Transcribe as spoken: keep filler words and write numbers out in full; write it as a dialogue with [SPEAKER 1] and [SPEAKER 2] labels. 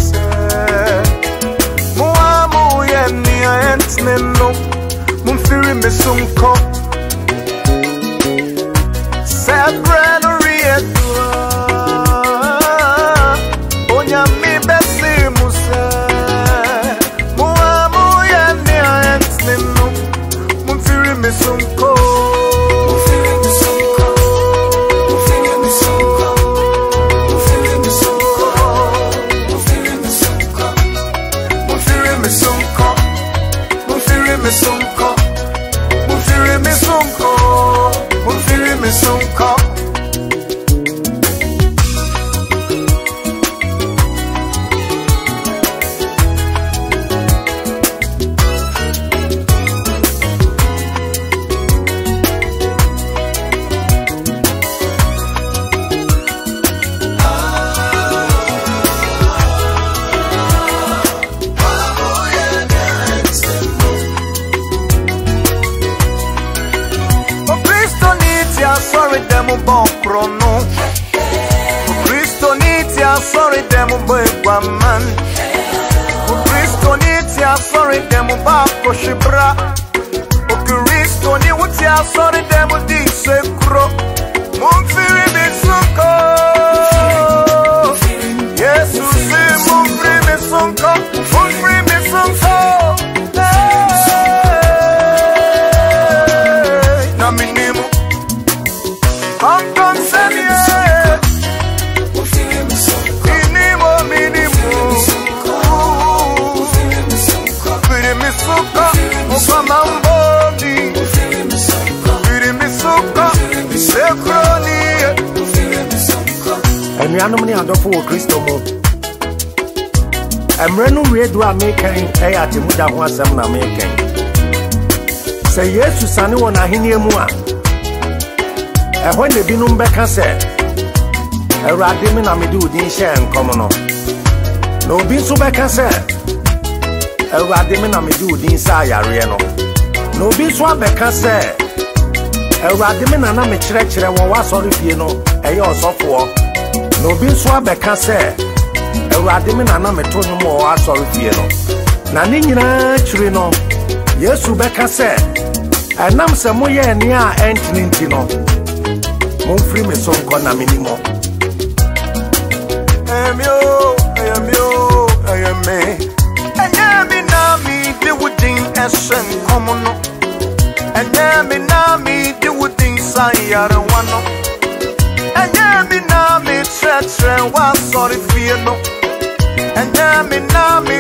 [SPEAKER 1] muse Muamu yeni entneno Mumfiri misunko Sabrano riedua Onya mi besi muse Muamu yeni entneno Mumfiri misunko Sunko, mufiri mi sunko, mufiri mi sunko. Sorry, demo bon chrono. Cristo nitia, sorry, demo boy man. Cristo nitia, sorry, demo bako shibra. Cristo ni wutia, sorry, demo di sekro. Mumfiri misunko. Jesus, mumfiri misunko. Mumfiri misunko. Na minimo. Come, come, send me a minimo, minimo. Piri mi suka, ukama mbodi. Piri mi suka, sekroni.
[SPEAKER 2] Enuanom ni adofo wo Kristo mo. Emrenu redu amekan e atemuda ho asem na amekan. Se Yesu sane wona ahenie mu a Eh when the binum beka se Erade me na me di odin hye nkom no na obi so beka se Erade me na me di odin sa yare no na obi so abeka se Erade me na na me kire kire wo wasori fie no eye osofo na obi so abeka se Erade me na na me to no mo wasori fie no na ne nyina kire no Yesu beka se enam se moye ne a entini no Mumfiri mi sunko na minimo.
[SPEAKER 1] Emyo, emyo, eme. Enyami na mi di wudin esen komono. Enyami na mi di wudin sayare wano. Enyami na mi tretre wa sorry fie no. Enyami na mi